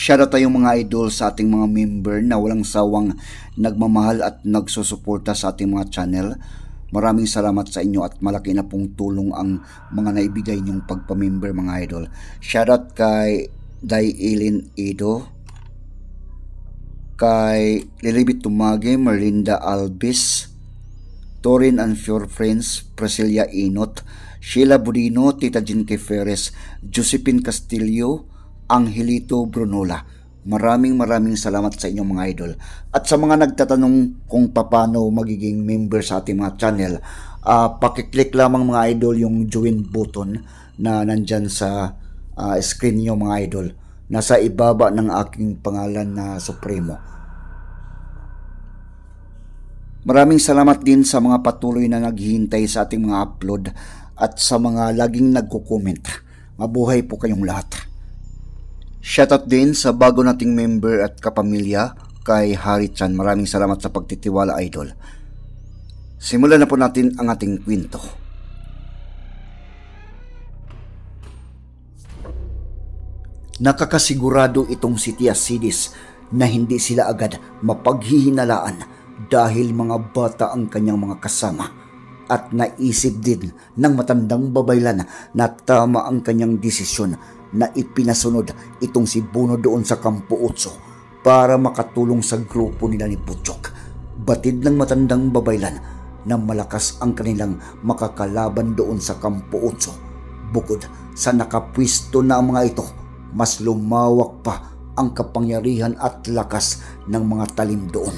Shoutout tayong mga idol sa ating mga member na walang sawang nagmamahal at nagsusuporta sa ating mga channel. Maraming salamat sa inyo at malaki na pong tulong ang mga naibigay niyong pagpamember mga idol. Shoutout kay Dailin Edo, kay Lilibit Tumage, Merlinda Albis, Torin and Pure Friends, Priscilla Inot, Sheila Budino, Tita Jinke Ferres, Josephine Castillo, Angelito Brunola. Maraming salamat sa inyong mga idol. At sa mga nagtatanong kung paano magiging member sa ating mga channel, pakiclick lamang mga idol yung join button na nandyan sa screen nyo mga idol. Nasa ibaba ng aking pangalan na Supremo. Maraming salamat din sa mga patuloy na naghihintay sa ating mga upload at sa mga laging nagko-comment. Mabuhay po kayong lahat. Shoutout din sa bago nating member at kapamilya kay Hari-chan. Maraming salamat sa pagtitiwala idol. Simulan na po natin ang ating kwento. Nakakasigurado itong si Tia Sidis na hindi sila agad mapaghihinalaan dahil mga bata ang kanyang mga kasama, at naisip din ng matandang babaylan na tama ang kanyang desisyon na ipinasunod itong si Bono doon sa Kampo 8 para makatulong sa grupo nila ni Butchok. Batid ng matandang babaylan na malakas ang kanilang makakalaban doon sa Kampo 8. Bukod sa nakapwisto na ang mga ito, mas lumawak pa ang kapangyarihan at lakas ng mga talim doon.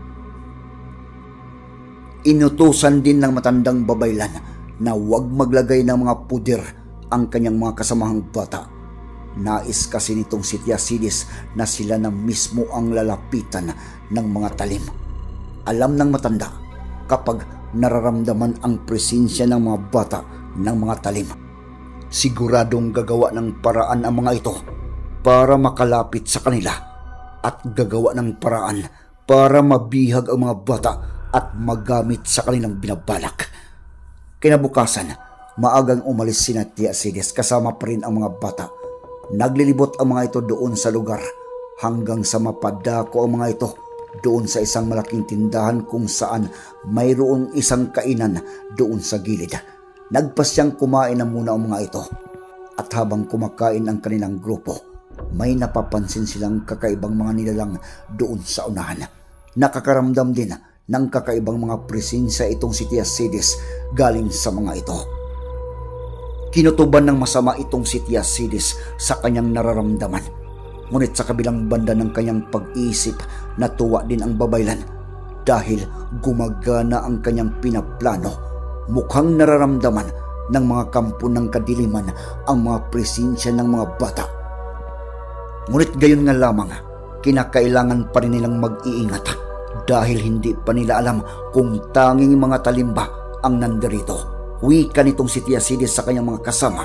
Inutusan din ng matandang babaylan na huwag maglagay ng mga puder ang kanyang mga kasamahang bata. Nais kasi nitong si Tia Sidis na sila na mismo ang lalapitan ng mga talim. Alam ng matanda kapag nararamdaman ang presensya ng mga bata ng mga talim, siguradong gagawa ng paraan ang mga ito para makalapit sa kanila at gagawa ng paraan para mabihag ang mga bata at magamit sa kanilang binabalak. Kinabukasan, maagang umalis si Tia Sidis kasama pa rin ang mga bata. Naglilibot ang mga ito doon sa lugar hanggang sa mapadako ang mga ito doon sa isang malaking tindahan kung saan mayroong isang kainan doon sa gilid. Nagpasyang kumain na muna ang mga ito, at habang kumakain ang kanilang grupo, may napapansin silang kakaibang mga nilalang doon sa unahan. Nakakaramdam din ng kakaibang mga presensya itong si Tia Sidis galing sa mga ito. Kinutuban ng masama itong si Tia Sidis sa kanyang nararamdaman. Ngunit sa kabilang banda ng kanyang pag-iisip, natuwa din ang babaylan dahil gumagana ang kanyang pinaplano. Mukhang nararamdaman ng mga kampo ng kadiliman ang mga presensya ng mga bata. Ngunit gayon nga lamang, kinakailangan pa rin nilang mag-iingat dahil hindi pa nila alam kung tanging mga talimba ang nandirito. Wika nitong si Tia Sidis sa kanyang mga kasama.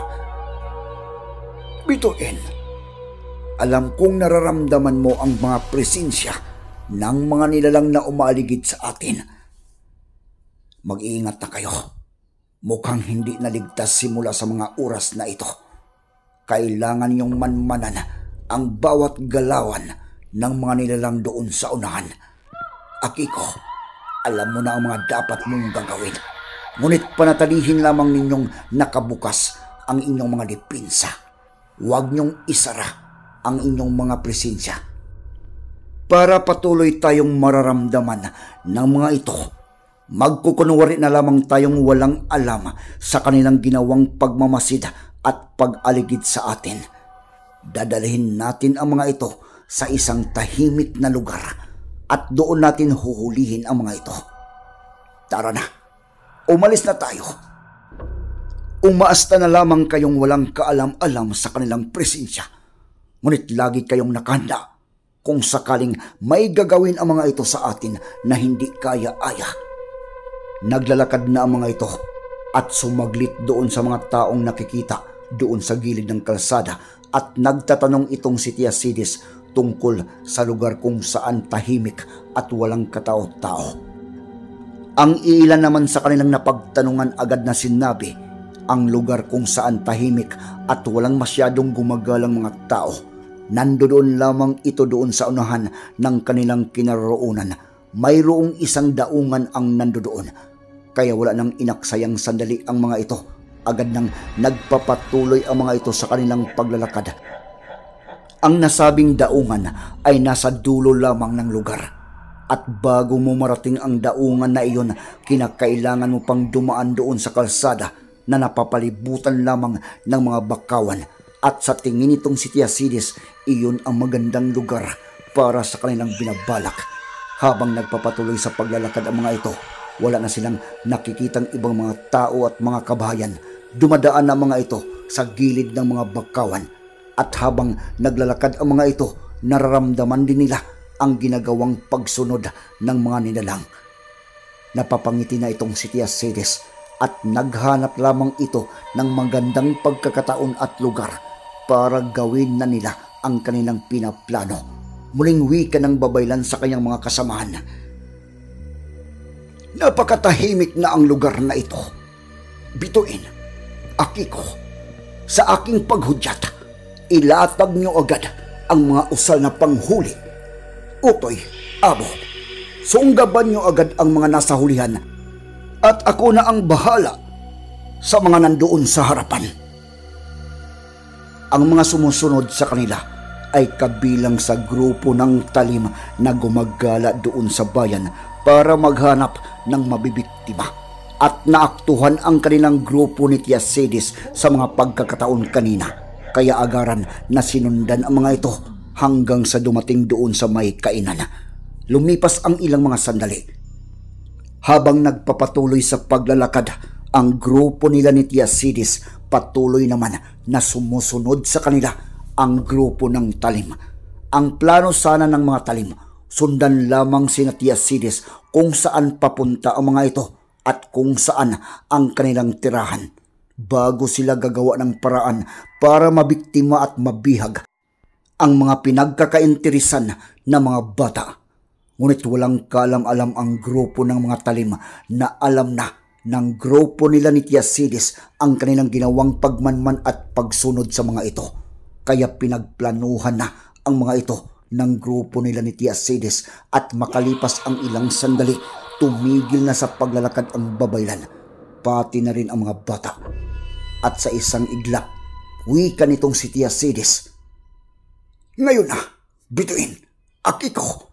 Bituin, alam kong nararamdaman mo ang mga presensya ng mga nilalang na umaaligid sa atin. Mag-iingat na kayo. Mukhang hindi naligtas simula sa mga oras na ito. Kailangan niyong manmanan ang bawat galawan ng mga nilalang doon sa unahan. Akiko, alam mo na ang mga dapat mong gagawin. Ngunit panatilihin lamang ninyong nakabukas ang inyong mga dipinsa. Huwag niyong isara ang inyong mga presensya para patuloy tayong mararamdaman ng mga ito. Magkukunwari na lamang tayong walang alam sa kanilang ginawang pagmamasid at pag-aligid sa atin. Dadalhin natin ang mga ito sa isang tahimik na lugar at doon natin huhulihin ang mga ito. Tara na, umalis na tayo. Umaasta na lamang kayong walang kaalam-alam sa kanilang presensya. Ngunit lagi kayong nakahanda kung sakaling may gagawin ang mga ito sa atin na hindi kaya-aya. Naglalakad na ang mga ito at sumaglit doon sa mga taong nakikita doon sa gilid ng kalsada at nagtatanong itong si Tia Sidis tungkol sa lugar kung saan tahimik at walang katao-tao. Ang ilan naman sa kanilang napagtanungan agad na sinabi ang lugar kung saan tahimik at walang masyadong gumagalang mga tao Nandoon lamang ito doon sa unahan ng kanilang kinaroroonan. Mayroong isang daungan ang nandoon. Kaya wala nang inaksayang sandali ang mga ito. Agad nang nagpapatuloy ang mga ito sa kanilang paglalakad. Ang nasabing daungan ay nasa dulo lamang ng lugar. At bago mo marating ang daungan na iyon, kinakailangan mo pang dumaan doon sa kalsada na napapalibutan lamang ng mga bakawan. At sa tingin nitong si Tiacides, iyon ang magandang lugar para sa kanilang binabalak. Habang nagpapatuloy sa paglalakad ang mga ito, wala na silang nakikitang ibang mga tao at mga kabahayan. Dumadaan ang mga ito sa gilid ng mga bakawan. At habang naglalakad ang mga ito, nararamdaman din nila ang ginagawang pagsunod ng mga nilalang. Napapangiti na itong si Tiacides at naghanap lamang ito ng magandang pagkakataon at lugar para gawin na nila ang kanilang pinaplano. Muling wika ng babaylan sa kanyang mga kasamahan. Napakatahimik na ang lugar na ito. Bituin, Akiko, sa aking paghudyat, ilatag niyo agad ang mga usal na panghuli. Utoy, Abo, sunggaban niyo agad ang mga nasa hulihan at ako na ang bahala sa mga nandoon sa harapan. Ang mga sumusunod sa kanila ay kabilang sa grupo ng talim na gumagala doon sa bayan para maghanap ng mabibiktima. At naaktuhan ang kanilang grupo ni Tiacides sa mga pagkakataon kanina. Kaya agaran na sinundan ang mga ito hanggang sa dumating doon sa may kainan. Lumipas ang ilang mga sandali. Habang nagpapatuloy sa paglalakad, ang grupo nila ni Tiacides patuloy naman na sumusunod sa kanila ang grupo ng talim. Ang plano sana ng mga talim, sundan lamang sina Tiacides kung saan papunta ang mga ito at kung saan ang kanilang tirahan, bago sila gagawa ng paraan para mabiktima at mabihag ang mga pinagkakainteresan na mga bata. Ngunit walang kaalam-alam ang grupo ng mga talim na alam na ng grupo nila ni Tiacides ang kanilang ginawang pagmanman at pagsunod sa mga ito. Kaya pinagplanuhan na ang mga ito ng grupo nila ni Tiacides at makalipas ang ilang sandali, tumigil na sa paglalakad ang babaylan, pati na rin ang mga bata. At sa isang iglap, wika nitong si Tiacides, "Ngayon na, bituin, Akiko."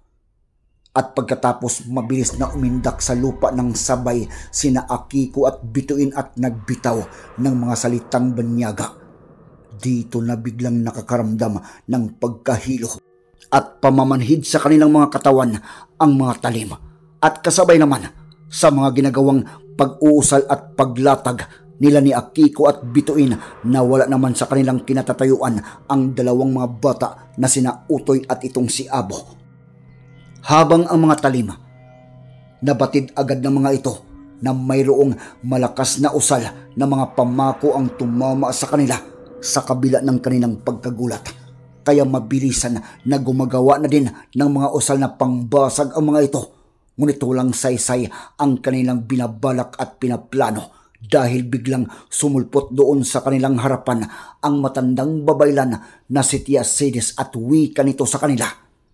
At pagkatapos mabilis na umindak sa lupa ng sabay sina Akiko at bituin at nagbitaw ng mga salitang banyaga. Dito na biglang nakakaramdam ng pagkahilo at pamamanhid sa kanilang mga katawan ang mga talim. At kasabay naman sa mga ginagawang pag-uusal at paglatag nila ni Akiko at bituin na wala naman sa kanilang kinatatayuan ang dalawang mga bata na sina Utoy at itong si Abo. Habang ang mga talim, nabatid agad ng mga ito na mayroong malakas na usal na mga pamako ang tumama sa kanila sa kabila ng kanilang pagkagulat. Kaya mabilisan na gumagawa na din ng mga usal na pangbasag ang mga ito. Ngunit walang saysay ang kanilang binabalak at pinaplano dahil biglang sumulpot doon sa kanilang harapan ang matandang babaylan na si Tiacides at wika nito sa kanila,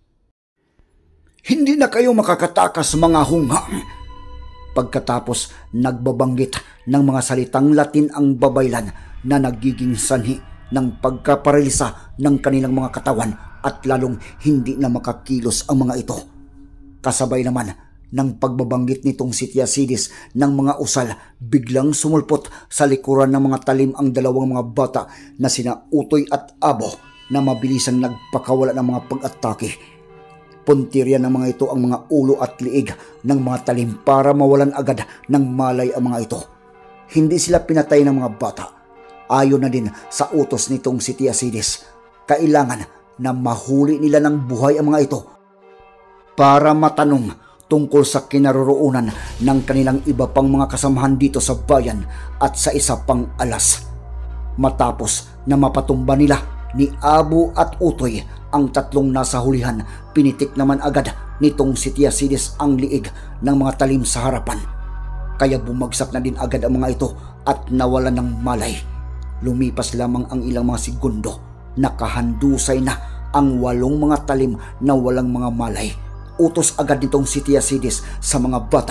"Hindi na kayo makakatakas, mga hunghang." Pagkatapos nagbabanggit ng mga salitang Latin ang babaylan na nagiging sanhi ng pagkaparalisa ng kanilang mga katawan at lalong hindi na makakilos ang mga ito. Kasabay naman ng pagbabanggit nitong si Tiacides ng mga usal, biglang sumulpot sa likuran ng mga talim ang dalawang mga bata na sina Utoy at Abo na mabilisan nagpakawala ng mga pag-atake. Puntirya ng mga ito ang mga ulo at liig ng mga talim para mawalan agad ng malay ang mga ito. Hindi sila pinatay ng mga bata. Ayon na din sa utos nitong si Tiacides, kailangan na mahuli nila ng buhay ang mga ito para matanong tungkol sa kinaroroonan ng kanilang iba pang mga kasamahan dito sa bayan at sa isa pang alas. Matapos na mapatumba nila ni Abo at Utoy ang tatlong nasa hulihan, pinitik naman agad nitong si Tiacides ang liig ng mga talim sa harapan. Kaya bumagsak na din agad ang mga ito at nawalan ng malay. Lumipas lamang ang ilang mga segundo, nakahandusay na ang 8 mga talim na walang mga malay. Utos agad nitong si Tia Sidis sa mga bata.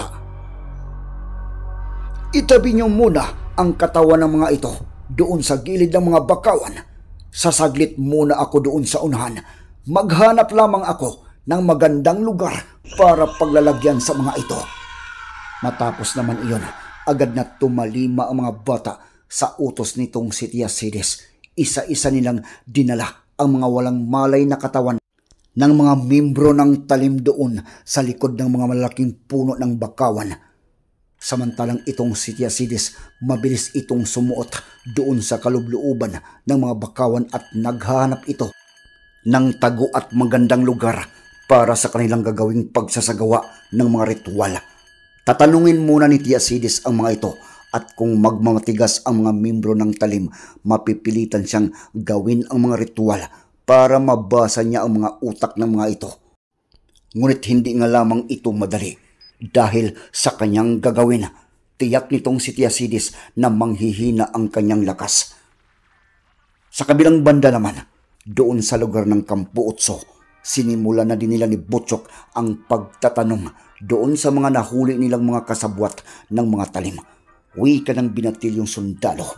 Itabi niyo muna ang katawan ng mga ito doon sa gilid ng mga bakawan. Sasaglit muna ako doon sa unahan. Maghanap lamang ako ng magandang lugar para paglalagyan sa mga ito. Matapos naman iyon, agad na tumalima ang mga bata sa utos nitong si Tia Sidis. Isa-isa nilang dinala ang mga walang malay na katawan ng mga membro ng talim doon sa likod ng mga malaking puno ng bakawan. Samantalang itong si Tia Sidis, mabilis itong sumuot doon sa kalubluuban ng mga bakawan at naghahanap ito ng tago at magandang lugar para sa kanilang gagawing pagsasagawa ng mga ritual. Tatanungin muna ni Tia Sidis ang mga ito at kung magmamatigas ang mga membro ng talim, mapipilitan siyang gawin ang mga ritual para mabasa niya ang mga utak ng mga ito. Ngunit hindi nga lamang ito madali dahil sa kanyang gagawin, tiyak nitong si Tia Sidis na manghihina ang kanyang lakas. Sa kabilang banda naman, doon sa lugar ng Kampo Utso, sinimula na din nila ni Butchok ang pagtatanong doon sa mga nahuli nilang mga kasabwat ng mga talim. Wika ng binatilyong sundalo.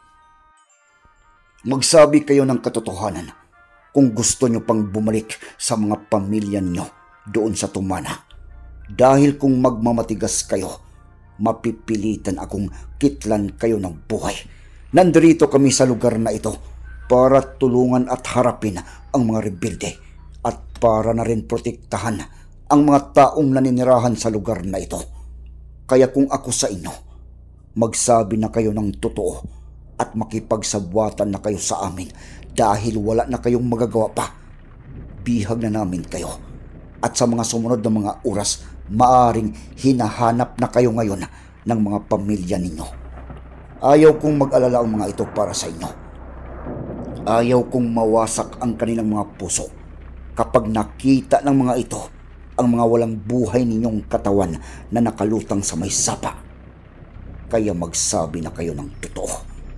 Magsabi kayo ng katotohanan kung gusto nyo pang bumalik sa mga pamilya nyo doon sa Tumana. Dahil kung magmamatigas kayo, mapipilitan akong kitlan kayo ng buhay. Nandito kami sa lugar na ito para tulungan at harapin ang mga rebelde at para na rin protektahan ang mga taong naninirahan sa lugar na ito. Kaya kung ako sa inyo, magsabi na kayo ng totoo at makipagsabwatan na kayo sa amin dahil wala na kayong magagawa pa. Bihag na namin kayo at sa mga sumunod na mga oras, maaring hinahanap na kayo ngayon ng mga pamilya ninyo. Ayaw kong mag-alala ang mga ito para sa inyo. Ayaw kong mawasak ang kanilang mga puso kapag nakita ng mga ito ang mga walang buhay ninyong katawan na nakalutang sa may sapa. Kaya magsabi na kayo ng totoo.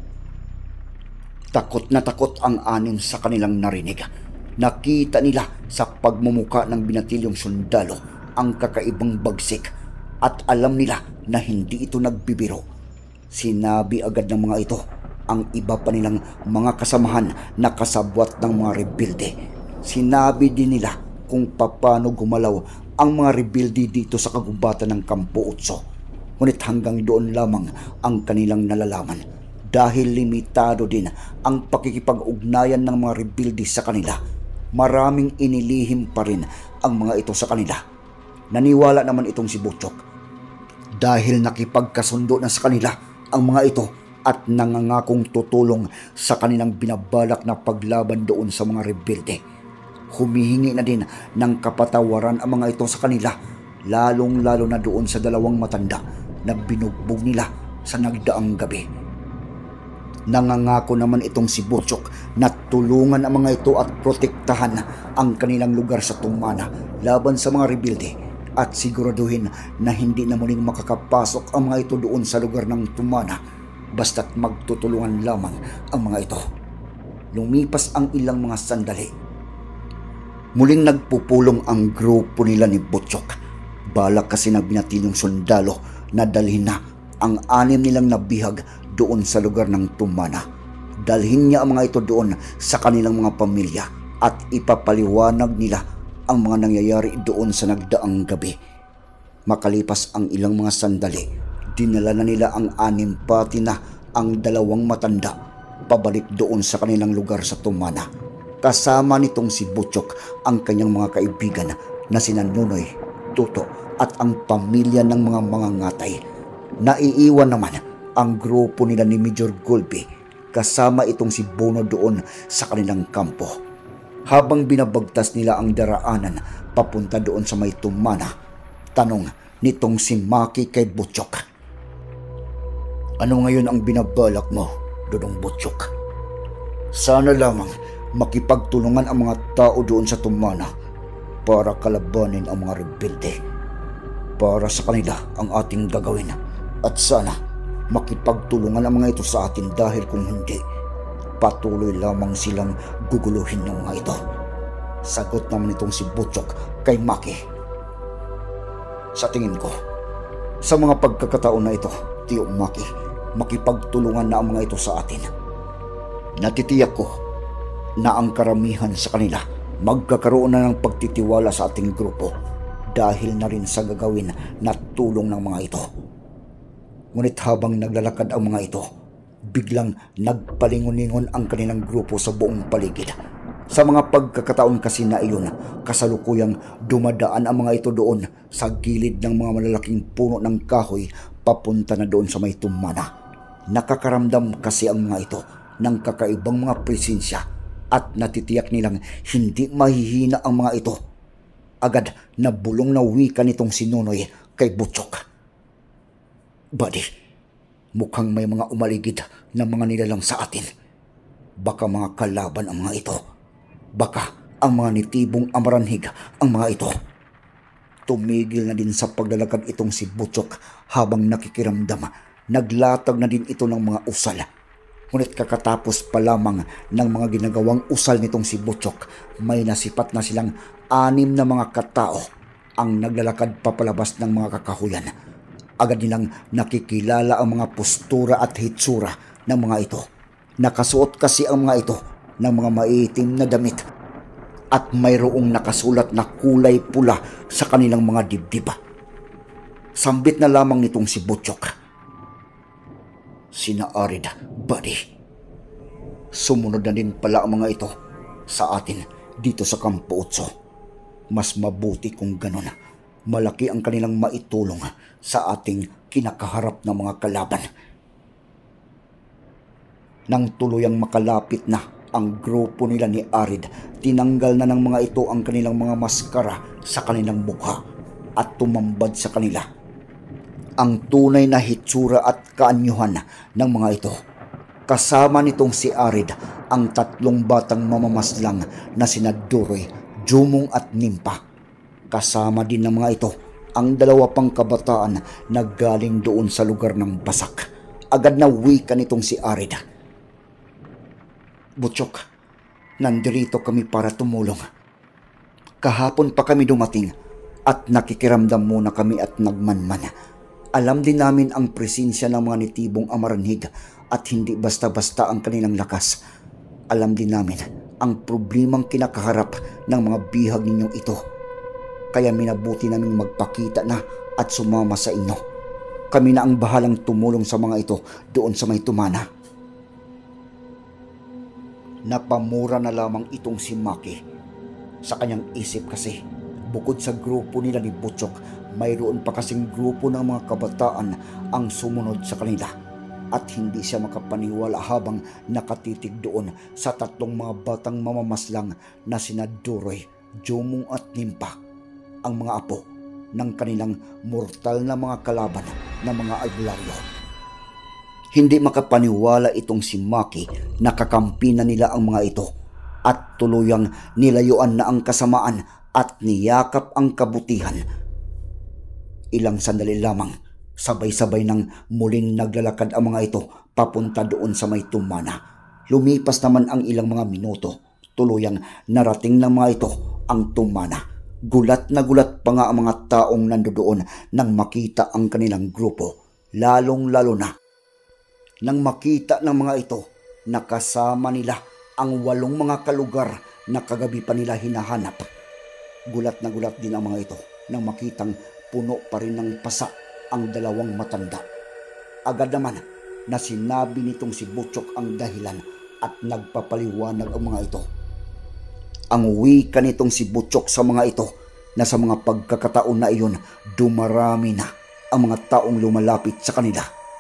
Takot na takot ang 6 sa kanilang narinig. Nakita nila sa pagmumuka ng binatilyong sundalo ang kakaibang bagsik at alam nila na hindi ito nagbibiro. Sinabi agad ng mga ito ang iba pa nilang mga kasamahan na kasabwat ng mga rebelde. Sinabi din nila kung paano gumalaw ang mga rebelde dito sa kagubatan ng Kampo Utso. Ngunit hanggang doon lamang ang kanilang nalalaman dahil limitado din ang pakikipag-ugnayan ng mga rebelde sa kanila. Maraming inilihim pa rin ang mga ito sa kanila. Naniwala naman itong si Butchok dahil nakipagkasundo na sa kanila ang mga ito at nangangakong tutulong sa kanilang binabalak na paglaban doon sa mga rebelde. Humihingi na din ng kapatawaran ang mga ito sa kanila, lalong-lalo na doon sa 2 matanda na binugbog nila sa nagdaang gabi. Nangangako naman itong si Butchok na tulungan ang mga ito at protektahan ang kanilang lugar sa Tumana laban sa mga rebelde at siguraduhin na hindi na muling makakapasok ang mga ito doon sa lugar ng Tumana basta't magtutulungan lamang ang mga ito. Lumipas ang ilang mga sandali. Muling nagpupulong ang grupo nila ni Butchok. Balak kasi na binatilyong sundalo na dalhin na ang 6 nilang nabihag doon sa lugar ng Tumana. Dalhin niya ang mga ito doon sa kanilang mga pamilya at ipapaliwanag nila ang mga nangyayari doon sa nagdaang gabi. Makalipas ang ilang mga sandali, dinala na nila ang 6 pati na ang 2 matanda pabalik doon sa kanilang lugar sa Tumana. Kasama nitong si Butchok ang kanyang mga kaibigan na sina Nunoy, Tuto at ang pamilya ng mga mangangatay. Naiiwan naman ang grupo nila ni Major Gulby kasama itong si Bono doon sa kanilang kampo. Habang binabagtas nila ang daraanan papunta doon sa may Tumana, tanong nitong si Maki kay Butchok. Ano ngayon ang binabalak mo, Dodong Butchok? Sana lamang makipagtulungan ang mga tao doon sa Tumana para kalabanin ang mga rebelde. Para sa kanila ang ating gagawin at sana makipagtulungan ang mga ito sa atin dahil kung hindi, patuloy lamang silang guguluhin ng mga ito. Sagot naman itong si Butchok kay Maki. Sa tingin ko, sa mga pagkakataon na ito, Tiyo Maki, makipagtulungan na ang mga ito sa atin. Natitiyak ko na ang karamihan sa kanila magkakaroon na ng pagtitiwala sa ating grupo dahil na rin sa gagawin na tulong ng mga ito. Ngunit habang naglalakad ang mga ito, biglang nagpalingon-lingon ang kanilang grupo sa buong paligid. Sa mga pagkakataon kasi na iyon, kasalukuyang dumadaan ang mga ito doon sa gilid ng mga malalaking puno ng kahoy papunta na doon sa may tumana. Nakakaramdam kasi ang mga ito ng kakaibang mga presensya at natitiyak nilang hindi mahihina ang mga ito. Agad na bulong na wika nitong si Nonoy kay Butchok. Buddy, mukhang may mga umaligid na mga nilalang sa atin. Baka mga kalaban ang mga ito. Baka ang mga nitibong amaranhig ang mga ito. Tumigil na din sa paglalakad itong si Butchok habang nakikiramdam. Naglatag na din ito ng mga usal. Ngunit kakatapos pa lamang ng mga ginagawang usal nitong si Butchok, may nasipat na silang 6 na mga katao ang naglalakad papalabas ng mga kakahuyan. Agad nilang nakikilala ang mga postura at hitsura ng mga ito. Nakasuot kasi ang mga ito ng mga maitim na damit at mayroong nakasulat na kulay pula sa kanilang mga dibdib. Sambit na lamang nitong si Butchok. Sina Arid, buddy. Sumunod na din pala ang mga ito sa atin dito sa Kampo 8. Mas mabuti kung ganun. Malaki ang kanilang maitulong sa ating kinakaharap na mga kalaban. Nang tuluyang makalapit na ang grupo nila ni Arid, tinanggal na ng mga ito ang kanilang mga maskara sa kanilang mukha at tumambad sa kanila ang tunay na hitsura at kaanyuhan ng mga ito. Kasama nitong si Arid ang 3 batang mamamaslang na sina Duroy, Jumong at Nimpa. Kasama din ng mga ito ang 2 pang kabataan na galing doon sa lugar ng Basak. Agad na wika nitong si Arid. Butchok, nandirito kami para tumulong. Kahapon pa kami dumating at nakikiramdam muna kami at nagmanman. Alam din namin ang presensya ng mga nitibong amaranhig at hindi basta-basta ang kanilang lakas. Alam din namin ang problemang kinakaharap ng mga bihag ninyong ito. Kaya minabuti naming magpakita na at sumama sa inyo. Kami na ang bahalang tumulong sa mga ito doon sa may tumana. Napamura na lamang itong si Maki. Sa kanyang isip kasi, bukod sa grupo nila ni Butchok, mayroon pa kasing grupo ng mga kabataan ang sumunod sa kanila. At hindi siya makapaniwala habang nakatitig doon sa 3 mga batang mamamaslang na sina Duroy, Jumong at Nimpa, ang mga apo ng kanilang mortal na mga kalaban na mga albularyo. Hindi makapaniwala itong si Maki na kakampi na nila ang mga ito at tuluyang nilayuan na ang kasamaan at niyakap ang kabutihan. Ilang sandali lamang, sabay-sabay nang muling naglalakad ang mga ito papunta doon sa may tumana. Lumipas naman ang ilang mga minuto, tuluyang narating ng mga ito ang tumana. Gulat na gulat pa nga ang mga taong nandoon nang makita ang kanilang grupo, lalong-lalo na nang makita ng mga ito na kasama nila ang 8 mga kalugar na kagabi pa nila hinahanap. Gulat na gulat din ang mga ito nang makitang puno pa rin ng pasa ang 2 matanda. Agad naman na sinabi nitong si Butchok ang dahilan at nagpapaliwanag ang mga ito. Ang wika nitong si Butchok sa mga ito na sa mga pagkakataon na iyon, dumarami na ang mga taong lumalapit sa kanila.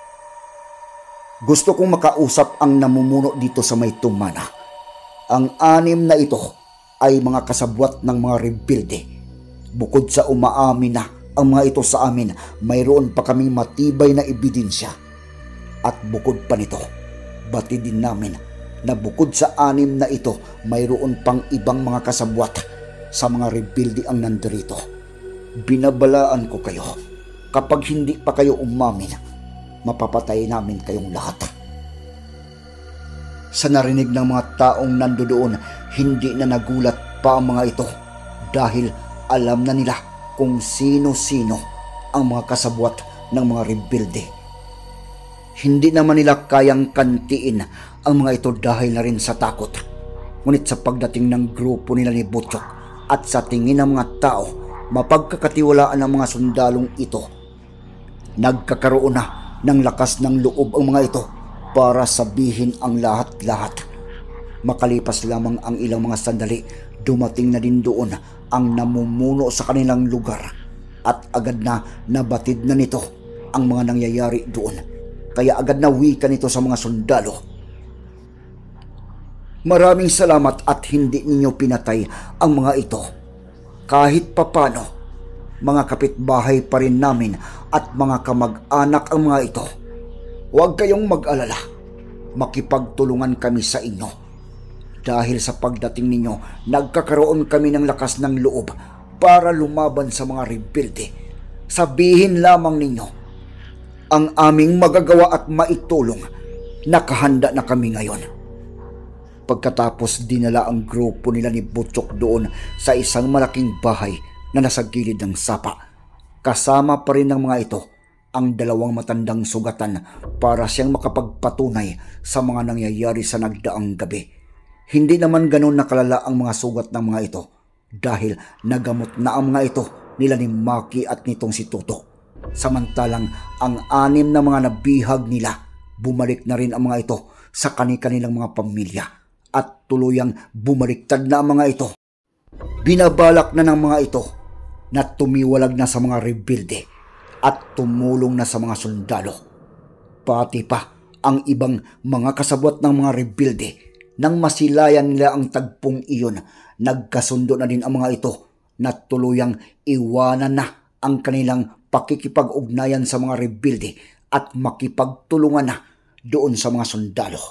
Gusto kong makausap ang namumuno dito sa may tumana. Ang 6 na ito ay mga kasabwat ng mga rebelde. Bukod sa umaamin na ang mga ito sa amin, mayroon pa kaming matibay na ebidensya. At bukod pa nito, batid din namin na bukod sa 6 na ito, mayroon pang ibang mga kasabwat sa mga rebelde ang nandirito. Binabalaan ko kayo, kapag hindi pa kayo umamin, mapapatay namin kayong lahat. Sa narinig ng mga taong nandoon, hindi na nagulat pa ang mga ito dahil alam na nila kung sino-sino ang mga kasabwat ng mga rebelde. Hindi naman nila kayang kantiin ang mga ito dahil na rin sa takot. Ngunit sa pagdating ng grupo nila ni Butchok at sa tingin ng mga tao, mapagkakatiwalaan ng mga sundalong ito, nagkakaroon na ng lakas ng loob ang mga ito para sabihin ang lahat-lahat. Makalipas lamang ang ilang mga sandali, dumating na din doon ang namumuno sa kanilang lugar at agad na nabatid na nito ang mga nangyayari doon. Kaya agad na wika nito sa mga sundalo, "Maraming salamat at hindi ninyo pinatay ang mga ito. Kahit papano, mga kapitbahay pa rin namin at mga kamag-anak ang mga ito. Huwag kayong mag-alala. Makipagtulungan kami sa inyo. Dahil sa pagdating ninyo, nagkakaroon kami ng lakas ng loob para lumaban sa mga rebelde. Sabihin lamang ninyo ang aming magagawa at maitulong. Nakahanda na kami ngayon." Pagkatapos dinala ang grupo nila ni Butchok doon sa isang malaking bahay na nasa gilid ng sapa. Kasama pa rin ng mga ito ang dalawang matandang sugatan para siyang makapagpatunay sa mga nangyayari sa nagdaang gabi. Hindi naman ganun nakalala ang mga sugat ng mga ito dahil nagamot na ang mga ito nila ni Maki at nitong si Tuto. Samantalang ang 6 na mga nabihag nila, bumalik na rin ang mga ito sa kani-kanilang mga pamilya at tuluyang bumaliktad na ang mga ito. Binabalak na ng mga ito na tumiwalag na sa mga rebelde at tumulong na sa mga sundalo. Pati pa ang ibang mga kasabwat ng mga rebelde. Nang masilayan nila ang tagpong iyon, nagkasundo na din ang mga ito na tuluyang iwanan na ang kanilang pakikipag-ugnayan sa mga rebelde at makipagtulungan na doon sa mga sundalo.